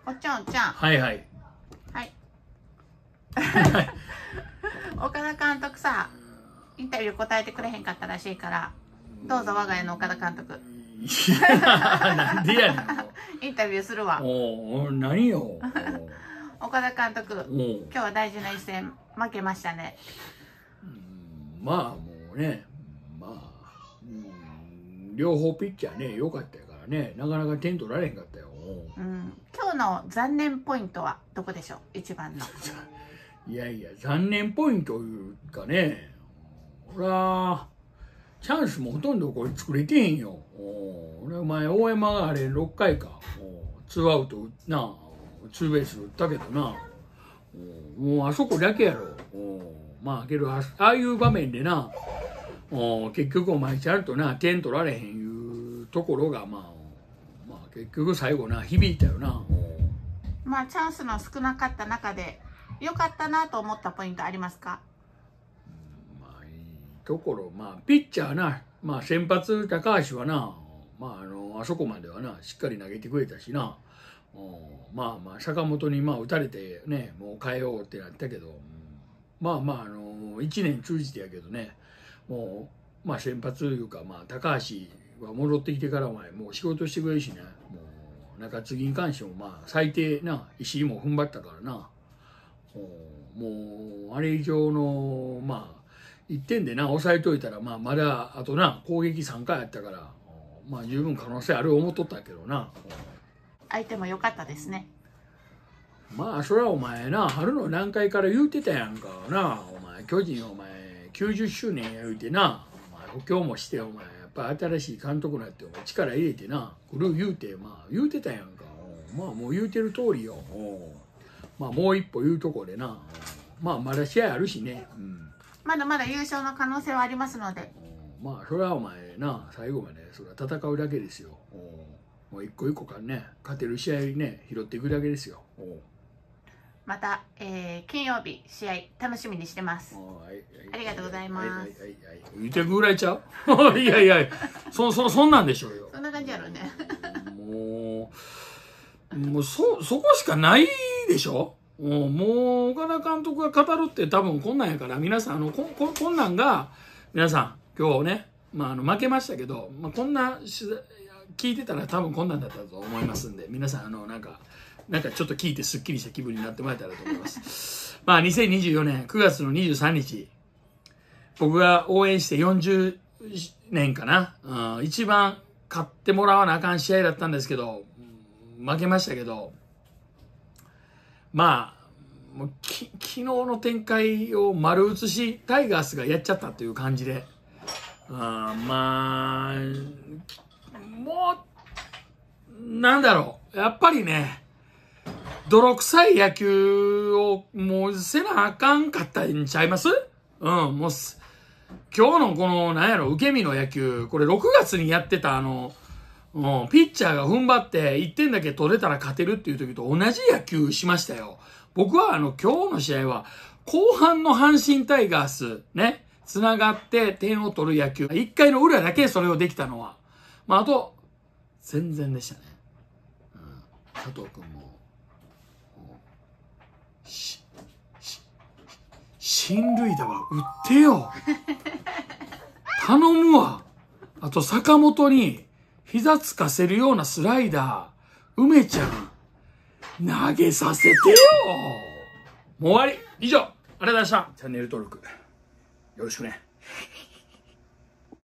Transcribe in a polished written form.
おっちゃんおっちゃん。 はいはい。 はい。岡田監督さ、インタビュー答えてくれへんかったらしいから、どうぞ我が家の岡田監督。 なんでやねん。 インタビューするわ。 お何よ。 岡田監督、今日は大事な一戦負けましたね。 まあもうね、両方ピッチャーね良かったからね、なかなか点取られへんかったよ。 今日の残念ポイントはどこでしょう、一番の。 いやいや、残念ポイントいうかね、俺はチャンスもほとんどこれ作れてへんよ。俺前大山があれ6回かツーアウトなツーベース打ったけどな、もうあそこだけやろ。まあけどああいう場面でな、結局お前ちゃんとな点取られへんいうところがまあ結局最後な響いたよな。 まあチャンスの少なかった中で良かったなと思ったポイントありますか？ まあいいところ、ピッチャーな、先発高橋はな、あそこまではなしっかり投げてくれたしな。坂本に打たれてね、もう変えようってなったけど、1年通じてやけどね、もう先発いうか高橋は戻ってきてからお前もう仕事してくれるしね、もう中継ぎに関しても最低な石井も踏ん張ったからな、もうあれ以上の1点でな抑えといたらまだあとな攻撃3回あったから、十分可能性ある思っとったけどな。 相手も良かったですね。 それはお前な春の段階から言うてたやんかな。お前巨人お前90周年や言うてな、補強もしてお前やっぱ新しい監督になってお前力入れてな来る言うて言うてたやんか。もう言うてる通りよ。もう一歩言うとこでな、まだ試合あるしね、 まだまだ優勝の可能性はありますので、 それはお前な最後までそれは戦うだけですよ。もう一個一個からね勝てる試合ね拾っていくだけですよ。 また、金曜日試合楽しみにしてます。ありがとうございます。 言ってくぐらいちゃういやいやそんなんでしょうよ。 そんな感じやろね。 もうそこしかないでしょ。もう岡田監督が語るって多分こんなんやから、皆さんこんなんが皆さん今日ね、負けましたけど、こんな聞いてたら多分こんなんだったと思いますんで、皆さんなんかちょっと聞いてすっきりした気分になってもらえたらと思います。2024年9月の23日僕が応援して40年かな、一番勝ってもらわなあかん試合だったんですけど負けましたけど、もう昨日の展開を丸写しタイガースがやっちゃったっていう感じで、もうなんだろう、やっぱりね泥臭い野球をもうせなあかんかったんちゃいます？もう今日のこのなんやろ受け身の野球、これ6月にやってたピッチャーが踏ん張って1点だけ取れたら勝てるっていう時と同じ野球しましたよ。僕は今日の試合は後半の阪神タイガースねつながって点を取る野球、1回の裏だけそれをできたのはあと全然でしたね。佐藤君も進塁打は打ってよ頼むわ。あと坂本に膝つかせるようなスライダー梅ちゃん投げさせてよ。もう終わり。以上ありがとうございました。チャンネル登録よろしくね。